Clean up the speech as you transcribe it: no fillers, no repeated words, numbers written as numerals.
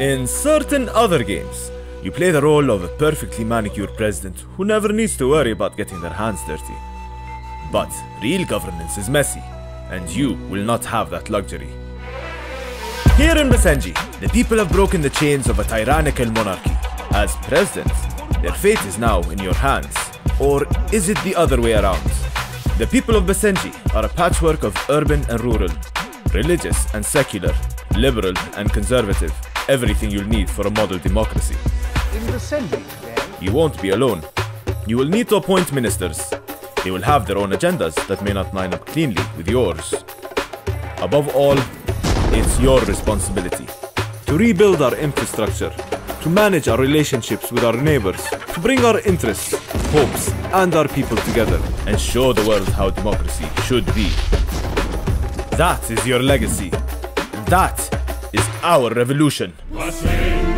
In certain other games, you play the role of a perfectly manicured president who never needs to worry about getting their hands dirty. But real governance is messy, and you will not have that luxury. Here in Basenji, the people have broken the chains of a tyrannical monarchy. As president, their fate is now in your hands. Or is it the other way around? The people of Basenji are a patchwork of urban and rural, religious and secular, liberal and conservative, everything you'll need for a model democracy. In Basenji, then? You won't be alone. You will need to appoint ministers. They will have their own agendas that may not line up cleanly with yours. Above all, it's your responsibility to rebuild our infrastructure, to manage our relationships with our neighbors, to bring our interests, hopes, and our people together, and show the world how democracy should be. That is your legacy. That is our revolution.